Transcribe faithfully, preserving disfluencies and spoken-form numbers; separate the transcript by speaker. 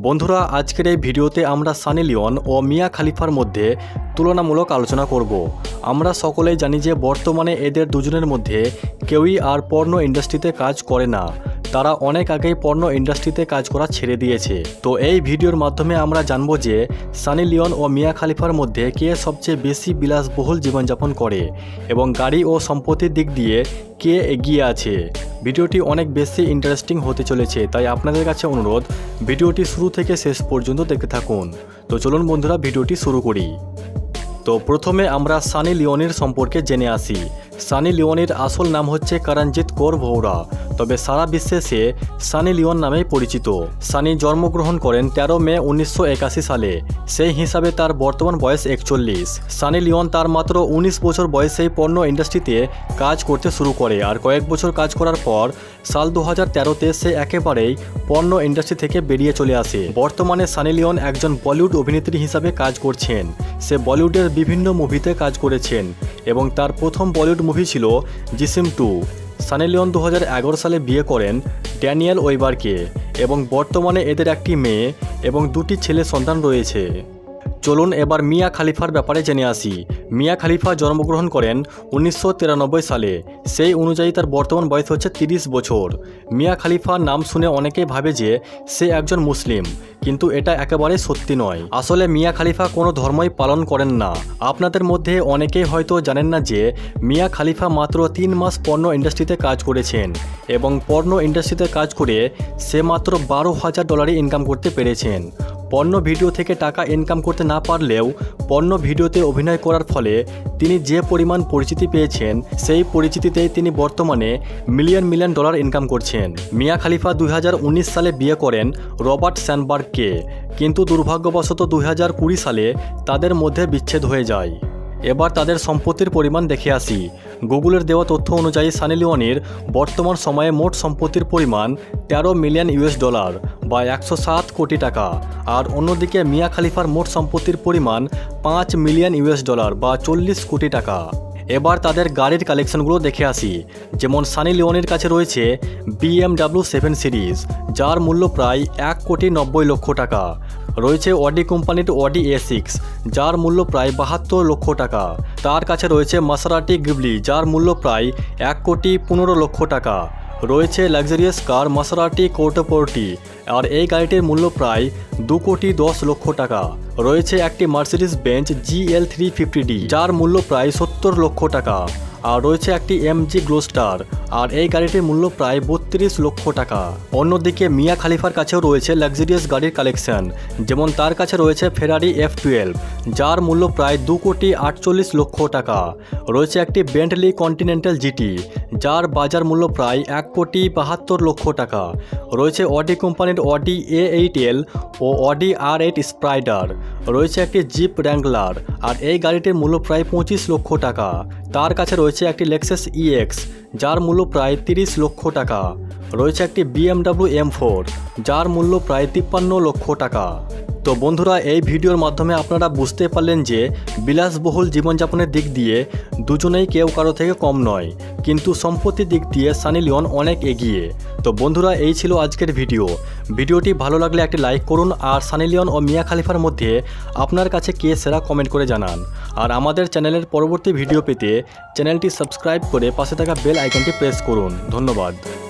Speaker 1: বন্ধুরা আজকের এই ভিডিওতে আমরা সানি লিওন ও মিয়া খালিফার মধ্যে তুলনামূলক আলোচনা করব। আমরা সকলেই জানি যে বর্তমানে এদের দুজনের মধ্যে কেউই আর পর্ন ইন্ডাস্ট্রিতে কাজ করে না, তারা অনেক আগেই পর্ন ইন্ডাস্ট্রিতে কাজ করা ছেড়ে দিয়েছে। তো এই ভিডিওর মাধ্যমে আমরা জানব যে সানি লিওন ও মিয়া খালিফার মধ্যে কে সবচেয়ে বেশি বিলাসবহুল জীবনযাপন করে এবং গাড়ি ও সম্পত্তির দিক দিয়ে কে এগিয়ে আছে। ভিডিওটি অনেক বেশি ইন্টারেস্টিং হতে চলেছে, তাই আপনাদের কাছে অনুরোধ ভিডিওটি শুরু থেকে শেষ পর্যন্ত দেখতে থাকুন। তো চলুন বন্ধুরা ভিডিওটি শুরু করি। তো প্রথমে আমরা সানি লিওনের সম্পর্কে জেনে আসি। সানি লিওনের আসল নাম হচ্ছে করণজিৎ কৌর ভোহরা, তবে সারা বিশ্বে সে সানি লিওন নামেই পরিচিত। সানি জন্মগ্রহণ করেন তেরো মে উনিশশো একাশি সালে, সেই হিসাবে তার বর্তমান বয়স একচল্লিশ। সানি লিওন তার মাত্র উনিশ বছর বয়সেই পর্ন ইন্ডাস্ট্রিতে কাজ করতে শুরু করে, আর কয়েক বছর কাজ করার পর সাল দু হাজার তেরোতে সে একেবারেই পর্ন ইন্ডাস্ট্রি থেকে বেরিয়ে চলে আসে। বর্তমানে সানি লিওন একজন বলিউড অভিনেত্রী হিসাবে কাজ করছেন। সে বলিউডের বিভিন্ন মুভিতে কাজ করেছেন এবং তার প্রথম বলিউড মুভি ছিল জিসিম টু। সানি লিওন দু হাজার এগারো সালে বিয়ে করেন ড্যানিয়েল ওয়েবারকে এবং বর্তমানে এদের একটি মেয়ে এবং দুটি ছেলে সন্তান রয়েছে। চলুন এবার মিয়া খালিফার ব্যাপারে জেনে আসি। মিয়া খালিফা জন্মগ্রহণ করেন উনিশশো তিরানব্বই সালে, সেই অনুযায়ী তার বর্তমান বয়স হচ্ছে তিরিশ বছর। মিয়া খালিফার নাম শুনে অনেকেই ভাবে যে সে একজন মুসলিম, কিন্তু এটা একেবারে সত্যি নয়। আসলে মিয়া খালিফা কোনো ধর্মই পালন করেন না। আপনাদের মধ্যে অনেকেই হয়তো জানেন না যে মিয়া খালিফা মাত্র তিন মাস পর্ন ইন্ডাস্ট্রিতে কাজ করেছেন এবং পর্ন ইন্ডাস্ট্রিতে কাজ করে সে মাত্র বারো হাজার ডলারই ইনকাম করতে পেরেছেন। পর্ন ভিডিও থেকে টাকা ইনকাম করতে না পারলেও পর্ন ভিডিওতে অভিনয় করার ফলে তিনি যে পরিমাণ পরিচিতি পেয়েছেন, সেই পরিচিতিতেই তিনি বর্তমানে মিলিয়ন মিলিয়ন ডলার ইনকাম করছেন। মিয়া খালিফা দুই হাজার উনিশ সালে বিয়ে করেন রবার্ট স্যান্ডবার্গকে, কিন্তু দুর্ভাগ্যবশত দুই হাজার কুড়ি সালে তাদের মধ্যে বিচ্ছেদ হয়ে যায়। এবার তাদের সম্পত্তির পরিমাণ দেখে আসি। গুগলের দেওয়া তথ্য অনুযায়ী সানি লিওনের বর্তমান সময়ে মোট সম্পত্তির পরিমাণ তেরো মিলিয়ন ইউএস ডলার বা একশো সাত কোটি টাকা, আর অন্যদিকে মিয়া খালিফার মোট সম্পত্তির পরিমাণ পাঁচ মিলিয়ন ইউএস ডলার বা চল্লিশ কোটি টাকা। এবার তাদের গাড়ির কালেকশনগুলো দেখে আসি। যেমন সানি লিওনের কাছে রয়েছে বিএমডাব্লিউ সেভেন সিরিজ, যার মূল্য প্রায় এক কোটি নব্বই লক্ষ টাকা। রয়েছে অডি কোম্পানির অডি এ সিক্স, যার মূল্য প্রায় বাহাত্তর লক্ষ টাকা। তার কাছে রয়েছে মাসারাটি গিবলি, যার মূল্য প্রায় এক কোটি পনেরো লক্ষ টাকা। রয়েছে লাক্সারিয়াস কার মাসারাটি কোর্টোপোর্টি, আর এই গাড়িটির মূল্য প্রায় দু কোটি দশ লক্ষ টাকা। রয়েছে একটি Mercedes Benz G L three fifty D, যার মূল্য প্রায় সত্তর লক্ষ টাকা। আর রয়েছে একটি এমজি গ্লোস্টার, আর এই গাড়িটির মূল্য প্রায় বত্রিশ লক্ষ টাকা। অন্যদিকে মিয়া খালিফার কাছেও রয়েছে লাক্সারিয়াস গাড়ির কালেকশন, যেমন তার কাছে রয়েছে ফেরারি এফ টুয়েলভ, যার মূল্য প্রায় দু কোটি আটচল্লিশ লক্ষ টাকা। রয়েছে একটি বেন্টলি কন্টিনেন্টাল জিটি, যার বাজার মূল্য প্রায় এক কোটি বাহাত্তর লক্ষ টাকা। রয়েছে অডি কোম্পানির অডি এ এইট এল ও অডি আর এইট স্প্রাইডার। রয়েছে একটি জিপ র্যাঙ্গলার, আর এই গাড়িটির মূল্য প্রায় পঁচিশ লক্ষ টাকা। তার কাছে রয়েছে একটি লেক্সাস ইএক্স, যার মূল্য প্রায় তিরিশ লক্ষ টাকা। রয়েছে একটি বিএমডাব্লিউ এম ফোর, যার মূল্য প্রায় তিপ্পান্ন লক্ষ টাকা। তো বন্ধুরা, এই ভিডিওর মাধ্যমে আপনারা বুঝতে পারলেন যে বিলাসবহুল জীবনযাপনের দিক দিয়ে দুজনেই কেউ কারো থেকে কম নয়, কিন্তু সম্পত্তির দিক দিয়ে সানি লিওন অনেক এগিয়ে। তো বন্ধুরা, এই ছিল আজকের ভিডিও। ভিডিওটি ভালো লাগলে একটি লাইক করুন, আর সানি লিওন ও মিয়া খালিফার মধ্যে আপনার কাছে কে সেরা কমেন্ট করে জানান। আর আমাদের চ্যানেলের পরবর্তী ভিডিও পেতে চ্যানেলটি সাবস্ক্রাইব করে পাশে থাকা বেল আইকনটি প্রেস করুন। ধন্যবাদ।